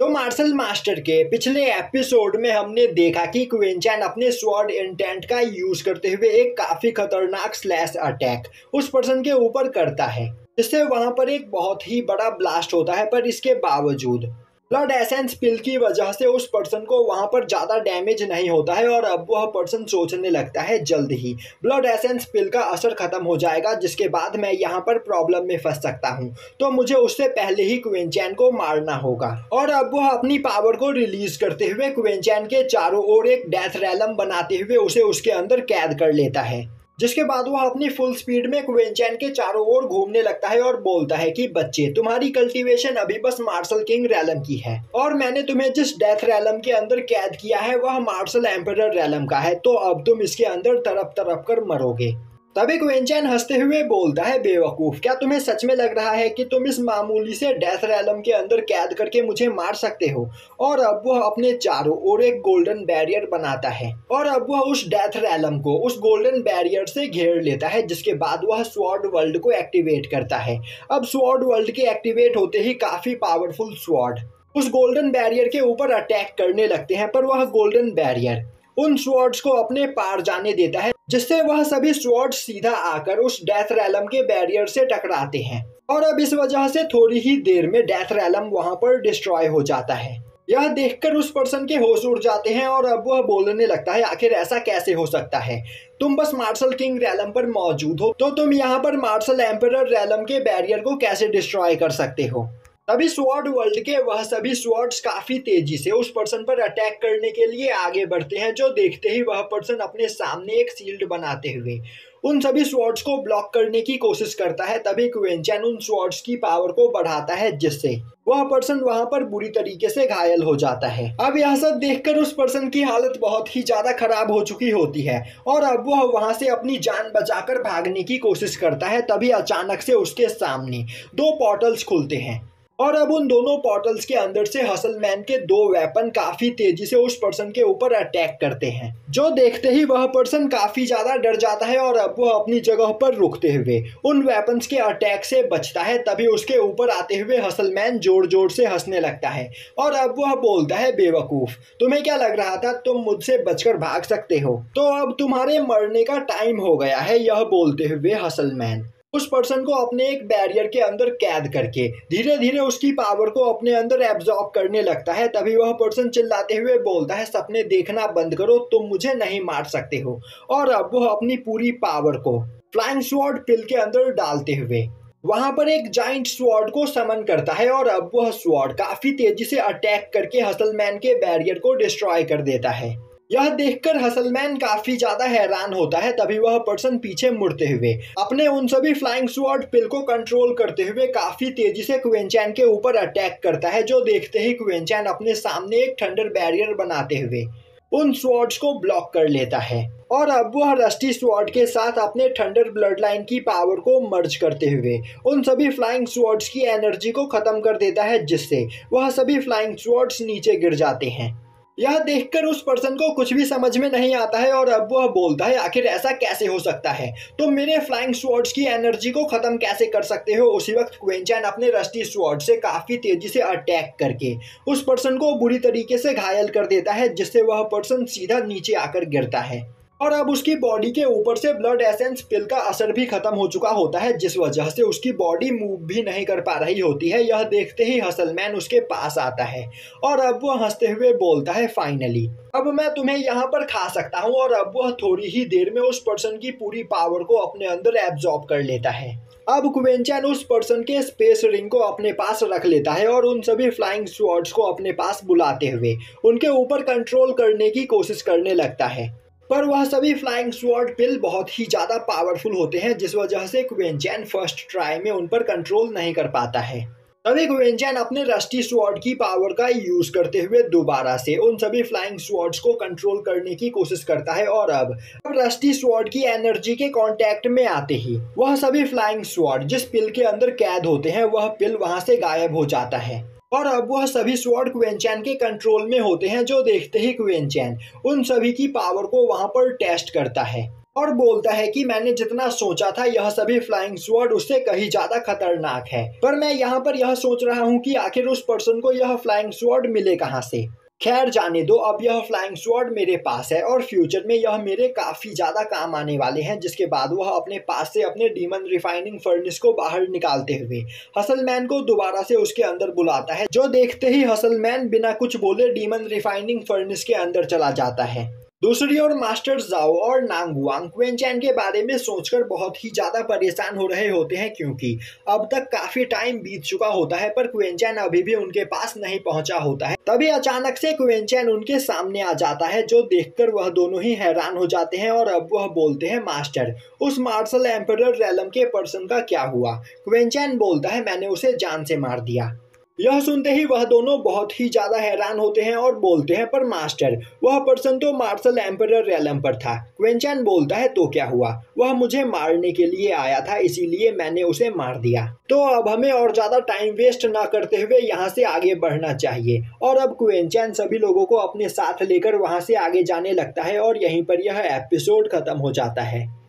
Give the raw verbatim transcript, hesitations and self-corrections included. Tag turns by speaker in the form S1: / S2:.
S1: तो martial master के पिछले एपिसोड में हमने देखा कि क्वेंचैन अपने स्वॉर्ड इंटेंट का यूज करते हुए एक काफी खतरनाक स्लैश अटैक उस पर्सन के ऊपर करता है, जिससे वहां पर एक बहुत ही बड़ा ब्लास्ट होता है। पर इसके बावजूद ब्लड एसेंस पिल की वजह से उस पर्सन को वहां पर ज्यादा डैमेज नहीं होता है और अब वह पर्सन सोचने लगता है जल्द ही ब्लड एसेंस पिल का असर खत्म हो जाएगा, जिसके बाद मैं यहाँ पर प्रॉब्लम में फंस सकता हूँ। तो मुझे उससे पहले ही क्वेंचैन को मारना होगा। और अब वह अपनी पावर को रिलीज करते हुए क्वेंचैन के चारों ओर एक डेथ रैलम बनाते हुए उसे उसके अंदर कैद कर लेता है, जिसके बाद वह अपनी फुल स्पीड में क्वेंचैन के चारों ओर घूमने लगता है और बोलता है कि बच्चे, तुम्हारी कल्टीवेशन अभी बस मार्शल किंग रैलम की है और मैंने तुम्हें जिस डेथ रैलम के अंदर कैद किया है वह मार्शल एम्परर रैलम का है, तो अब तुम इसके अंदर तड़प तड़प कर मरोगे। तभी क्वेंचैन हंसते हुए बोलता है, बेवकूफ, क्या तुम्हें सच में लग रहा है कि तुम इस मामूली से डेथ रैलम के अंदर कैद करके मुझे मार सकते हो? और अब वह अपने चारों ओर एक गोल्डन बैरियर बनाता है और अब वह उस डेथ रैलम को उस गोल्डन बैरियर से घेर लेता है, जिसके बाद वह स्वॉर्ड वर्ल्ड को एक्टिवेट करता है। अब स्वॉर्ड वर्ल्ड के एक्टिवेट होते ही काफी पावरफुल स्वॉर्ड उस गोल्डन बैरियर के ऊपर अटैक करने लगते हैं, पर वह गोल्डन बैरियर उन स्वॉर्ड्स को अपने पार जाने देता है, जिससे वह सभी स्वॉर्ड्स सीधा आकर उस डेथ रैलम के बैरियर से टकराते हैं और अब इस वजह से थोड़ी ही देर में डेथ रैलम वहां पर डिस्ट्रॉय हो जाता है। यह देखकर उस पर्सन के होश उड़ जाते हैं और अब वह बोलने लगता है, आखिर ऐसा कैसे हो सकता है? तुम बस मार्शल किंग रैलम पर मौजूद हो, तो तुम यहाँ पर मार्शल एम्परर रैलम के बैरियर को कैसे डिस्ट्रॉय कर सकते हो? तभी स्वॉर्ड वर्ल्ड के वह सभी स्वॉर्ड्स काफी तेजी से उस पर्सन पर अटैक करने के लिए आगे बढ़ते हैं, जो देखते ही वह पर्सन अपने सामने एक शील्ड बनाते हुए उन सभी स्वॉर्ड्स को ब्लॉक करने की कोशिश करता है। तभी क्वेंचैन उन स्वॉर्ड्स की पावर को बढ़ाता है, जिससे वह पर्सन वहां पर बुरी तरीके से घायल हो जाता है। अब यह सब देखकर उस पर्सन की हालत बहुत ही ज्यादा खराब हो चुकी होती है और अब वह वहां से अपनी जान बचाकर भागने की कोशिश करता है। तभी अचानक से उसके सामने दो पोर्टल्स खुलते हैं और अब उन दोनों पोर्टल्स के अंदर से हसल मैन के दो वेपन काफी तेजी से उस पर्सन के ऊपर अटैक करते हैं, जो देखते ही वह पर्सन काफी ज्यादा डर जाता है और अब वह अपनी जगह पर रुकते हुए उन वेपन्स के अटैक से बचता है। तभी उसके ऊपर आते हुए हसल मैन जोर जोर से हंसने लगता है और अब वह बोलता है, बेवकूफ, तुम्हें क्या लग रहा था तुम मुझसे बचकर भाग सकते हो? तो अब तुम्हारे मरने का टाइम हो गया है। यह बोलते हुए हसल मैन उस पर्सन को अपने एक बैरियर के अंदर कैद करके धीरे धीरे उसकी पावर को अपने अंदर एब्जॉर्ब करने लगता है। तभी वह पर्सन चिल्लाते हुए बोलता है, सपने देखना बंद करो, तुम मुझे नहीं मार सकते हो। और अब वह अपनी पूरी पावर को फ्लाइंग स्वॉर्ड पिल के अंदर डालते हुए वहां पर एक जाइंट स्वॉर्ड को समन करता है और अब वह स्वॉर्ड काफी तेजी से अटैक करके हसल मैन के बैरियर को डिस्ट्रॉय कर देता है। यह देखकर हसलमैन काफी ज्यादा हैरान होता है। तभी वह पर्सन पीछे मुड़ते हुए अपने उन सभी फ्लाइंग स्वॉर्ड पिल को कंट्रोल करते हुए काफी तेजी से क्वेंचैन के ऊपर अटैक करता है, जो देखते ही क्वेंचैन अपने सामने एक थंडर बैरियर बनाते हुए उन स्वॉर्ड्स को ब्लॉक कर लेता है और अब वह रस्टी स्वॉर्ड के साथ अपने थंडर ब्लड लाइन की पावर को मर्ज करते हुए उन सभी फ्लाइंग स्वॉर्ड्स की एनर्जी को खत्म कर देता है, जिससे वह सभी फ्लाइंग स्वॉर्ड्स नीचे गिर जाते हैं। यह देखकर उस पर्सन को कुछ भी समझ में नहीं आता है और अब वह बोलता है, आखिर ऐसा कैसे हो सकता है? तुम मेरे फ्लाइंग स्वॉर्ड्स की एनर्जी को खत्म कैसे कर सकते हो? उसी वक्त क्वेंचैन अपने रस्टी स्वॉर्ड से काफी तेजी से अटैक करके उस पर्सन को बुरी तरीके से घायल कर देता है, जिससे वह पर्सन सीधा नीचे आकर गिरता है और अब उसकी बॉडी के ऊपर से ब्लड एसेंस पिल का असर भी खत्म हो चुका होता है, जिस वजह से उसकी बॉडी मूव भी नहीं कर पा रही होती है। यह देखते ही हसलमैन उसके पास आता है और अब वह हंसते हुए बोलता है, फाइनली अब मैं तुम्हें यहाँ पर खा सकता हूँ। और अब वह थोड़ी ही देर में उस पर्सन की पूरी पावर को अपने अंदर एब्जॉर्ब कर लेता है। अब क्वेंचैन उस पर्सन के स्पेस रिंग को अपने पास रख लेता है और उन सभी फ्लाइंग स्वॉर्ड्स को अपने पास बुलाते हुए उनके ऊपर कंट्रोल करने की कोशिश करने लगता है, पर वह सभी फ्लाइंग स्वॉर्ड पिल बहुत ही ज्यादा पावरफुल होते हैं, जिस वजह से क्वेंचैन फर्स्ट ट्राई में उन पर कंट्रोल नहीं कर पाता है। तभी क्वेंचैन अपने रस्टी स्वॉर्ड की पावर का यूज करते हुए दोबारा से उन सभी फ्लाइंग स्वॉर्ड्स को कंट्रोल करने की कोशिश करता है और अब अब रस्टी स्वॉर्ड की एनर्जी के कांटेक्ट में आते ही वह सभी फ्लाइंग स्वॉर्ड जिस पिल के अंदर कैद होते हैं वह पिल वहां से गायब हो जाता है और अब वह सभी स्वॉर्ड क्वेंचैन के कंट्रोल में होते हैं, जो देखते ही क्वेंचैन उन सभी की पावर को वहां पर टेस्ट करता है और बोलता है कि मैंने जितना सोचा था यह सभी फ्लाइंग स्वॉर्ड उससे कहीं ज्यादा खतरनाक है, पर मैं यहाँ पर यह सोच रहा हूँ कि आखिर उस पर्सन को यह फ्लाइंग स्वॉर्ड मिले कहाँ से। खैर जाने दो, अब यह फ्लाइंग स्वॉर्ड मेरे पास है और फ्यूचर में यह मेरे काफी ज्यादा काम आने वाले हैं, जिसके बाद वह अपने पास से अपने डीमन रिफाइनिंग फर्नेस को बाहर निकालते हुए हसलमैन को दोबारा से उसके अंदर बुलाता है, जो देखते ही हसलमैन बिना कुछ बोले डीमन रिफाइनिंग फर्नेस के अंदर चला जाता है। दूसरी ओर मास्टर जाओ और नांगवांग क्वेंचैन के बारे में सोचकर बहुत ही ज्यादा परेशान हो रहे होते हैं, क्योंकि अब तक काफी टाइम बीत चुका होता है पर क्वेंचैन अभी भी उनके पास नहीं पहुंचा होता है। तभी अचानक से क्वेंचैन उनके सामने आ जाता है, जो देखकर वह दोनों ही हैरान हो जाते हैं और अब वह बोलते हैं, मास्टर उस मार्शल एम्परर रेलम के पर्सन का क्या हुआ। क्वेंचैन बोलता है, मैंने उसे जान से मार दिया। यह सुनते ही वह दोनों बहुत ही ज्यादा हैरान होते हैं और बोलते हैं, पर मास्टर वह पर्सन तो मार्शल एम्परर रेलम पर था। क्वेंचैन बोलता है, तो क्या हुआ, वह मुझे मारने के लिए आया था, इसीलिए मैंने उसे मार दिया। तो अब हमें और ज्यादा टाइम वेस्ट ना करते हुए यहाँ से आगे बढ़ना चाहिए। और अब क्वेंचैन सभी लोगों को अपने साथ लेकर वहां से आगे जाने लगता है और यहीं पर यह एपिसोड खत्म हो जाता है।